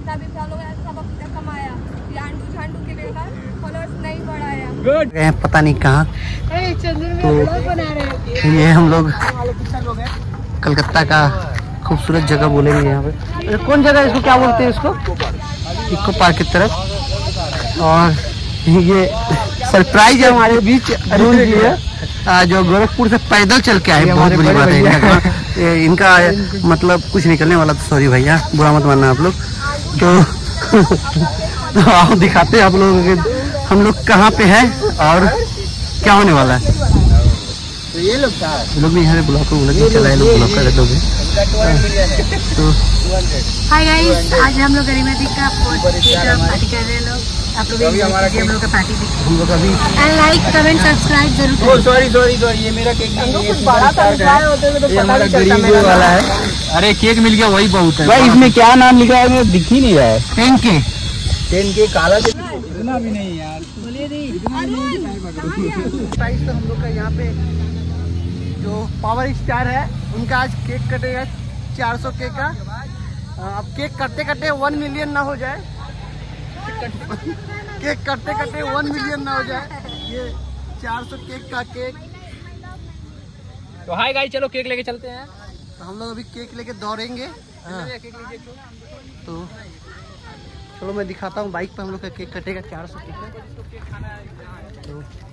सभी फॉलोअर्स सब अपना कमाया, झांडू झांडू के लिए फॉलोअर्स नहीं बढ़ाया। गुड। पता नहीं कहाँ तो ये हम लोग कलकत्ता का खूबसूरत जगह बोलेंगे यहाँ पे। कौन जगह इसको क्या बोलते हैं, इसको इको पार्क की तरफ। और ये सरप्राइज है हमारे बीच अरुण जी है, जो गोरखपुर से पैदल चल के आए। बहुत बड़ी बात है इनका मतलब कुछ निकलने वाला था, सॉरी भैया बुरा मत मानना आप लोग। तो आओ दिखाते हैं आप लोगों के हम लोग कहाँ पे है और क्या होने वाला है। तो ये लोग भी यहाँ ब्लॉग को चला, लोग ब्लॉग कर लोग। तो हाय गाइस, आज हम लोग गरीमती का पार्टी कर रहे हैं लोग। आप लोग हम लोग का पार्टी हम लोग अभी लाइक कमेंट सब्सक्राइब जरूर। सॉरी ये मेरा केक कुछ बड़ा सा होते तो पता नहीं चलता मेरा वाला है। अरे केक मिल गया वही बहुत है भाई। इसमें क्या नाम लिखा है मुझे दिख ही नहीं रहा है। 10K काला इतना भी नहीं यार, बोलिए नहीं। प्राइस तो हम लोग का यहाँ पे जो पावर स्टार है उनका आज केक कटेगा 400 केक का। अब केक कटते कटते 1 मिलियन ना हो जाए, केक कटते कटते 1 मिलियन ना हो जाए। ये 400 केक का केक। तो हाय गाइस, चलो केक लेके चलते हैं। तो हम लोग अभी केक लेके दौड़ेंगे। तो चलो मैं दिखाता हूँ, बाइक पे हम लोग का केक कटेगा 400 केक का। तो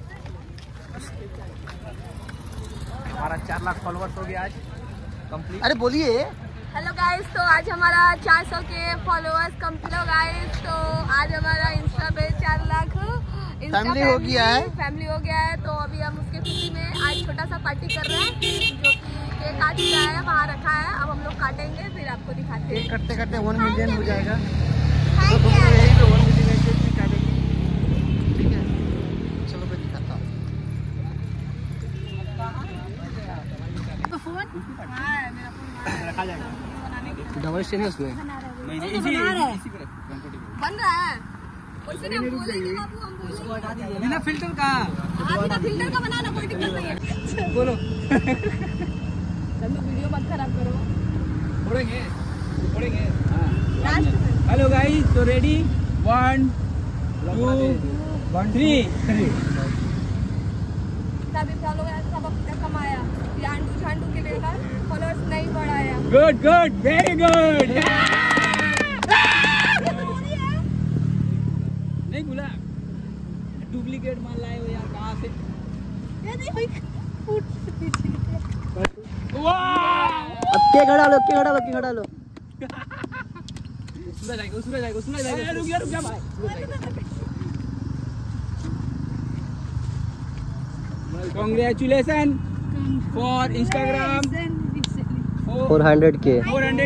हमारा 4 लाख फॉलोअर्स हो गया आज कंप्लीट। अरे बोलिए। हेलो गाइस, तो आज हमारा 400 के फॉलोअर्स कंप्लीट हो गाइस। तो आज हमारा इंस्टा पे 4 लाख फैमिली हो गया है। तो अभी हम उसके खुशी में आज छोटा सा पार्टी कर रहे हैं, जो कि केक काट चुका है, वहाँ रखा है। अब हम लोग काटेंगे, फिर आपको दिखाते हैं। केक कटते कटते 1 मिलियन हो जाएगा। तो Thank you. यही तो 1 मिलियन केक भी काटेंगे, ठीक है। चलो मैं दिखाता हूँ। रखा जाएगा डबल स्टैंड है उसमें। नहीं इसी बन रहा है वैसे नहीं, हम बोलेंगे बाबू, हम बोलेंगे बिना फिल्टर का। बिना फिल्टर का बनाना, कोई दिक्कत नहीं है। बोलो चलो वीडियो मत खराब करो। फोड़ेंगे हाँ। हेलो गाइस, तो रेडी 1 2 3। सभी फॉलोअर्स सब अपना कमाया, झांडू झांडू के लिए फॉलोअर्स नहीं बढ़ाया। Good very good. नहीं बोला डुप्लीकेट माल लाए हो यार, कहाँ से? अब केक हटा लो। उसमें जाएगा। रुक जा भाई। Congratulations for Instagram 400K।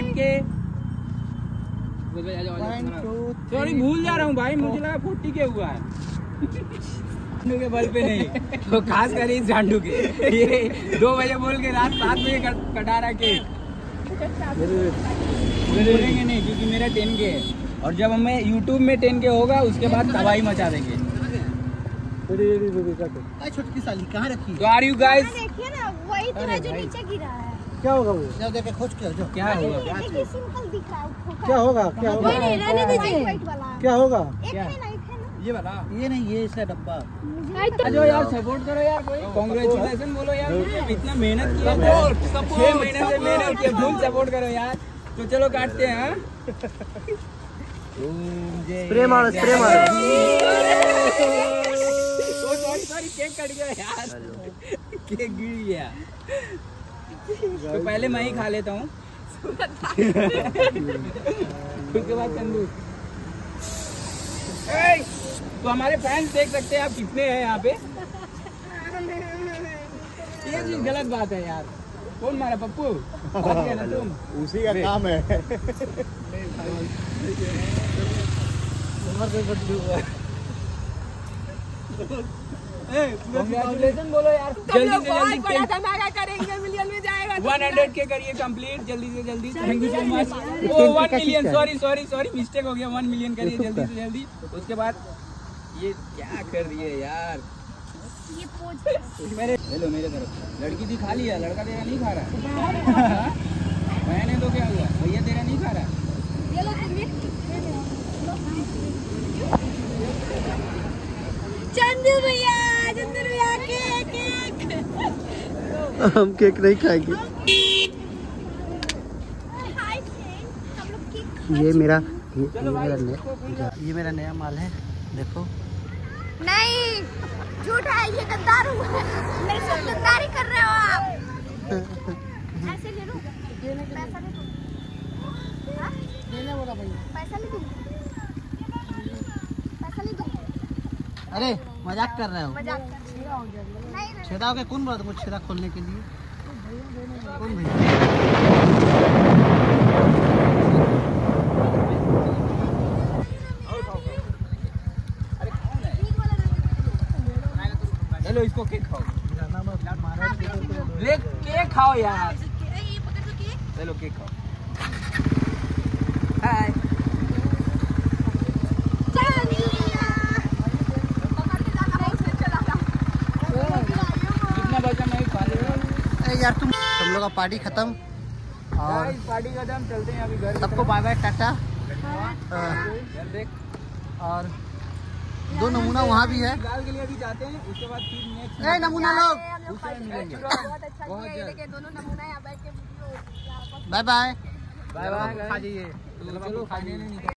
Sorry भूल जा रहा हूँ भाई, मुझे लगा 40 के हुआ है। झांडू के बल पे नहीं, तो खास कर इस झांडू के। ये 2 बजे बोल के रात 7 बजे कटा रहा केक। बोलेंगे नहीं क्योंकि मेरा 10K है, और जब हमें YouTube में 10K होगा उसके बाद तबाही मचा देंगे। छोटकी साली कहाँ रखी? तो आर यू गाइस? देखिए ना, वही तो जो नीचे गिरा है। क्या होगा वो? जाओ देख के खोज के जो क्या होगा? देखिए सिंपल दिख रहा है। क्या होगा? नहीं, रहने दीजिए। क्या होगा? क्या? ये वाला? ये नहीं, ये इसका डब्बा। जो यार सपोर्ट करो यार, कोई कांग्रेचुलेशन बोलो यार। इतना मेहनत किया, 6 महीने से मेहनत किया, फुल सपोर्ट करो यार। तो चलो काटते हैं। स्प्रे मारो। सॉरी केक कट गया यार, केक गिर गया। तो पहले मैं ही खा लेता हूँ, उसके बाद चंदू। तो हमारे फैंस देख सकते हैं आप कितने हैं यहाँ पे। ये चीज गलत बात है यार। कौन मारा? पप्पू ना तुम? उसी का काम है। Congratulations बोलो यार, जल्दी से जल्दी करेंगे, मिलियन में जाएगा। 100K करिए कंप्लीट जल्दी से जल्दी। Thank you so much. 1 million, sorry mistake हो गया। 1 मिलियन करिए जल्दी से जल्दी। उसके बाद ये क्या कर रही है यार? ये पोज हेलो मेरे तरफ। लड़की थी खा लिया, लड़का तेरा नहीं खा रहा। मैंने तो क्या हुआ, भैया तेरा नहीं खा रहा। ये लो हम केक नहीं खाएंगे। ये मेरा नया माल है, देखो। नहीं, झूठ है, ये गद्दार हूँ। मेरे साथ गद्दारी कर रहे हो आप। ऐसे ले लो, पैसा ले दो। पैसा ले दो, पैसा ले दो। अरे मजाक कर रहे हो? मजाक कर नहीं। छेदा हो गया? कौन बोला तुमको छेदा खोलने के लिए? कौन भैया? चलो इसको केक खाओ, ले केक खाओ यार। चलो केक खाओ। हाय। कितना बचा मैं खा ले यार तुम लोग का पार्टी खत्म और पार्टी खत्म, चलते हैं अभी घर। सबको बाय बाय टाटा। और 2 नमूना वहाँ भी है, फिलहाल के लिए अभी जाते हैं, उसके बाद फिर नेक्स्ट नमूना लोग मिलेंगे। बहुत अच्छा किया, ये देखिए दोनों नमूना यहाँ बैठ के बाय बाय। Bye bye. खा जाइए, चलो खाने नहीं।